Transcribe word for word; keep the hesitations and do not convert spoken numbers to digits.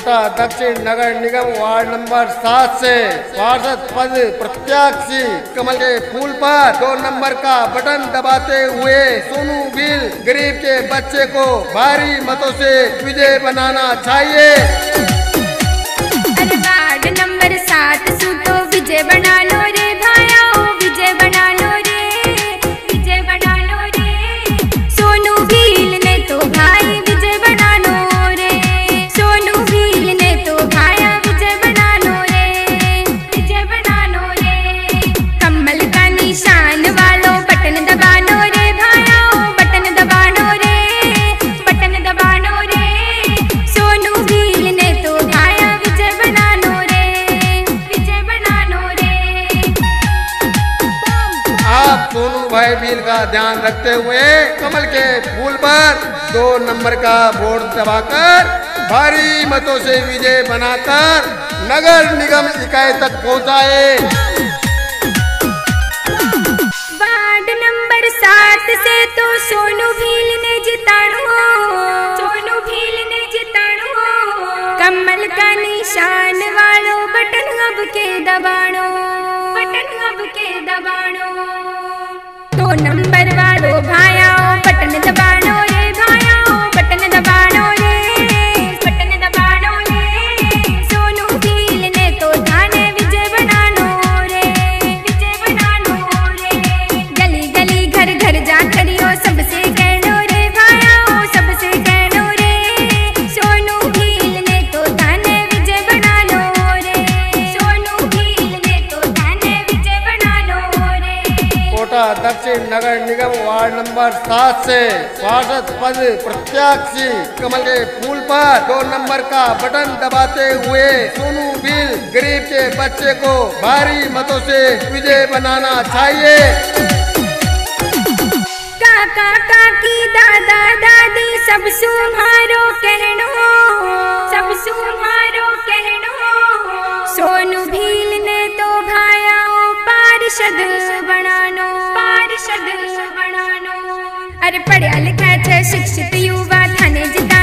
कोटा दक्षिण नगर निगम ward number सात से पार्षद पद प्रत्याशी कमल के फूल पर दो नंबर का बटन दबाते हुए सोनू भील गरीब के बच्चे को भारी मतों से विजय बनाना चाहिए। अरे वार्ड नंबर सात सूतो विजय बना लो रे भाया, विजय बना लो रे, विजय बना लो रे। सोनू भील ने तो भाई विजय बना लो रे, सोनू भील ने तो भाया विजय बना लो रे, विजय बना लो रे। कमल का निशान वालों बटन दबा लो रे भाया, बटन दबा लो रे, बटन दबा लो रे। सोनू भील ने तो भाया विजय बना लो रे, विजय बना लो रे। आप सोनू भाई भील का ध्यान रखते हुए कमल के फूल पर दो नंबर का वोट दबाकर भारी मतों से विजय बनाकर नगर निगम इकाई तक पहुंचाए। वार्ड नंबर सात से तो सोनू भील ने जिताड़ो, सोनू भील ने जिताड़ो। कमल का निशान वालों बटन अब के दबाड़ो, बटन अब के दबाड़ो। दो नंबर वालों भाया बटन दबाड़ो रे भाया, बटन दबाड़ो रे, बटन दबाड़ो रे। सोनू भील ने तो थाने विजय बना लो रे, विजय बना लो रे। गली गली घर घर जा करियो सबसे कह लो रे भाया, सबसे कह लो रे। सोनू भील ने तो थाने विजय बना लो रे, सोनू भील ने तो थाने विजय बना लो रे। कोटा दक्षिण नगर निगम वार्ड नंबर सात से पार्षद पद प्रत्याशी कमल के फूल पर दो नंबर का बटन दबाते हुए सोनू भील गरीब के बच्चे को भारी मतों से विजय बनाना चाहिए। काका काकी दादा दादी सब सुम्हारो कहनो, सब सुम्हारो कहनो। सोनू भील ने तो भाया पार्षद बनानो, पार्षद बनानो। अरे पढ़ा लिखा शिक्षित युवा थाने जिता